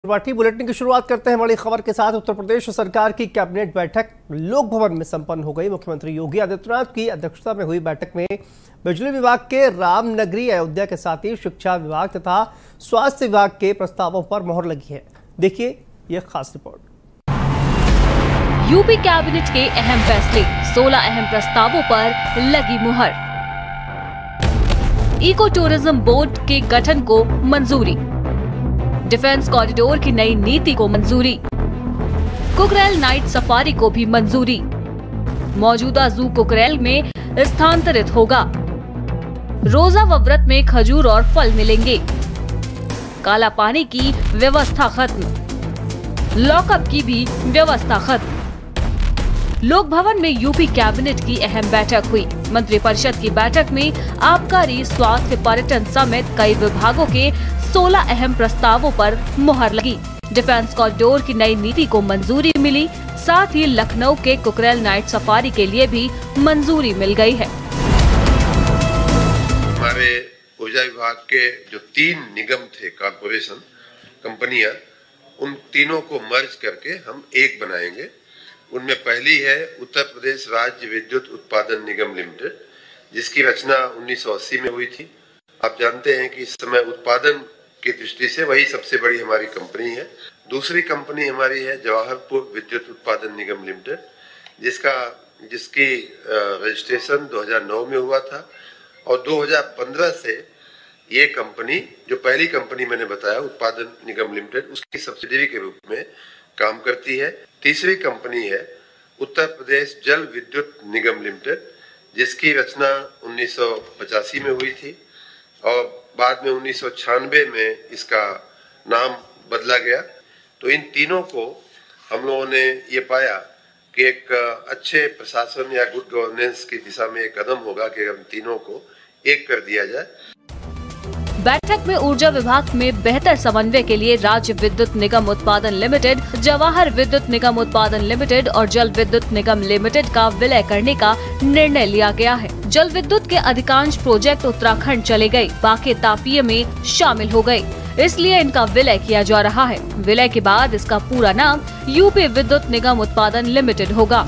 Guwahati bulletin की शुरुआत करते हैं बड़ी खबर के साथ। उत्तर प्रदेश सरकार की कैबिनेट बैठक लोक भवन में संपन्न हो गई। मुख्यमंत्री योगी आदित्यनाथ की अध्यक्षता में हुई बैठक में बिजली विभाग के रामनगरी अयोध्या के साथ ही शिक्षा विभाग तथा स्वास्थ्य विभाग के प्रस्तावों पर मोहर लगी है। देखिए ये खास रिपोर्ट। यूपी कैबिनेट के अहम फैसले, 16 अहम प्रस्तावों पर लगी मुहर। इको टूरिज्म बोर्ड के गठन को मंजूरी, डिफेंस कॉरिडोर की नई नीति को मंजूरी, कुकरेल नाइट सफारी को भी मंजूरी, मौजूदा जू कुकरेल में स्थानांतरित होगा, रोजा व व्रत में खजूर और फल मिलेंगे, काला पानी की व्यवस्था खत्म, लॉकअप की भी व्यवस्था खत्म। लोक भवन में यूपी कैबिनेट की अहम बैठक हुई। मंत्रिपरिषद की बैठक में आबकारी, स्वास्थ्य, पर्यटन समेत कई विभागों के 16 अहम प्रस्तावों पर मुहर लगी। डिफेंस कॉरिडोर की नई नीति को मंजूरी मिली, साथ ही लखनऊ के कुकरेल नाइट सफारी के लिए भी मंजूरी मिल गई है। हमारे ऊर्जा विभाग के जो 3 निगम थे, कॉर्पोरेशन कंपनियां, उन तीनों को मर्ज करके हम एक बनाएंगे। उनमें पहली है उत्तर प्रदेश राज्य विद्युत उत्पादन निगम लिमिटेड, जिसकी रचना 1980 में हुई थी। आप जानते हैं कि इस समय उत्पादन की दृष्टि से वही सबसे बड़ी हमारी कंपनी है। दूसरी कंपनी हमारी है जवाहरपुर विद्युत उत्पादन निगम लिमिटेड, जिसकी रजिस्ट्रेशन 2009 में हुआ था और 2015 से ये कंपनी, जो पहली कंपनी मैंने बताया उत्पादन निगम लिमिटेड, उसकी सब्सिडरी के रूप में काम करती है। तीसरी कंपनी है उत्तर प्रदेश जल विद्युत निगम लिमिटेड, जिसकी रचना 1985 में हुई थी और बाद में 1996 में इसका नाम बदला गया। तो इन तीनों को हम लोगों ने ये पाया कि एक अच्छे प्रशासन या गुड गवर्नेंस की दिशा में एक कदम होगा कि हम तीनों को एक कर दिया जाए। बैठक में ऊर्जा विभाग में बेहतर समन्वय के लिए राज्य विद्युत निगम उत्पादन लिमिटेड, जवाहर विद्युत निगम उत्पादन लिमिटेड और जल विद्युत निगम लिमिटेड का विलय करने का निर्णय लिया गया है। जल विद्युत के अधिकांश प्रोजेक्ट उत्तराखंड चले गए, बाकी तापीय में शामिल हो गए, इसलिए इनका विलय किया जा रहा है। विलय के बाद इसका पूरा नाम यूपी विद्युत निगम उत्पादन लिमिटेड होगा।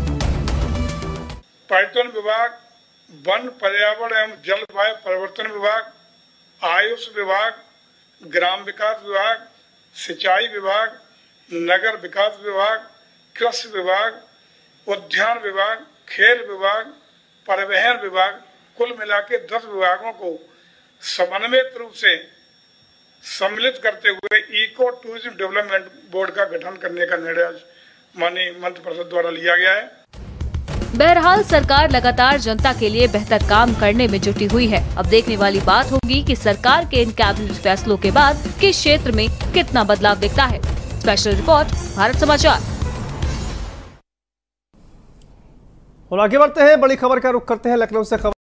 पर्यटन विभाग, वन पर्यावरण एवं जलवायु परिवर्तन विभाग, आयुष विभाग, ग्राम विकास विभाग, सिंचाई विभाग, नगर विकास विभाग, कृषि विभाग, उद्यान विभाग, खेल विभाग, परिवहन विभाग, कुल मिला के 10 विभागों को समन्वित रूप से सम्मिलित करते हुए इको टूरिज्म डेवलपमेंट बोर्ड का गठन करने का निर्णय माननीय मंत्रिपरिषद द्वारा लिया गया है। बहरहाल सरकार लगातार जनता के लिए बेहतर काम करने में जुटी हुई है। अब देखने वाली बात होगी कि सरकार के इन कैबिनेट फैसलों के बाद किस क्षेत्र में कितना बदलाव दिखता है। स्पेशल रिपोर्ट, भारत समाचार। और आगे बढ़ते हैं, बड़ी खबर का रुख करते हैं लखनऊ से। खबर